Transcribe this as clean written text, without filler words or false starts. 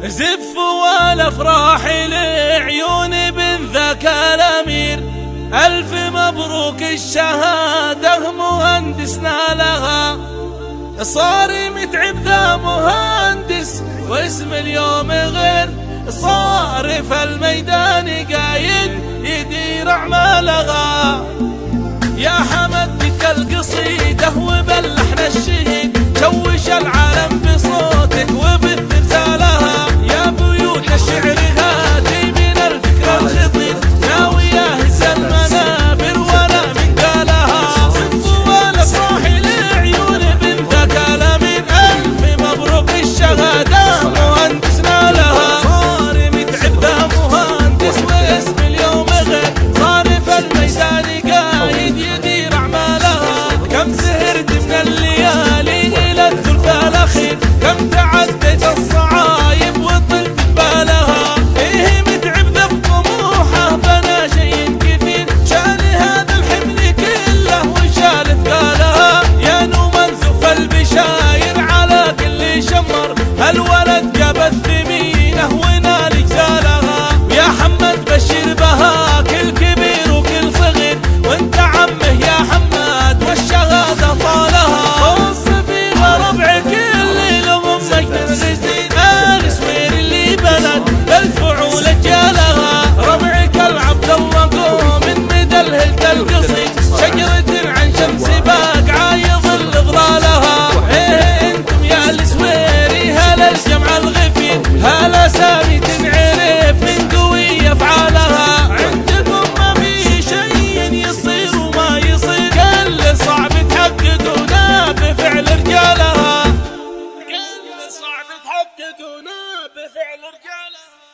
زف والافراح لعيون بن ذاك الامير، الف مبروك الشهاده مهندسنا لها. صار متعب ذا مهندس واسم اليوم غير، صار في الميدان قايد يدير اعمالها. يا حمد تلك القصيده وباللحن الشهيد، شوش العالم بصوتك وبالترسالها. يا بيوت الشعر هاتي من الفكر الخطير، ناويه هز المنابر ولا من قالها. صف والافراح لعيون بن ذاك الامير، الف مبروك الشهاده مهندسنا لها. صار متعب ذا مهندس واسم اليوم غير، صار في الميدان قايد يدير اعمالها. كم سهرت من الليالي الى الثلث الاخير، كم تعدت الصعايب وطلت بالها. ايه متعب ذا بطموحه بنى شيء كثير، شال هذا الحمل كله وشال ثقالها. يا نوما زف البشاير على كل شمر، هالولد جاب الثمينه ونال جزالها. يا حمد بشر بها كل كبير وكل صغير، وانت عمه يا حماد والشهاده طالها. وص فيها ربعك اللي لضمك تنغزين، ال سوير اللي بلد بالفعول جالها. ربعك العبد الله قوم من مدى الهلت القصيد، شجره عن شمس باق عايض الاغرالها. ايه انتم يا السويري هلا الجمع الغفير، هلا سامي تنعرف من قوي افعالها. عندكم ما في شيء يصير وما يصير، كل صعب تحققونه بفعل رجالها. كل صعب تحققونه بفعل رجالها.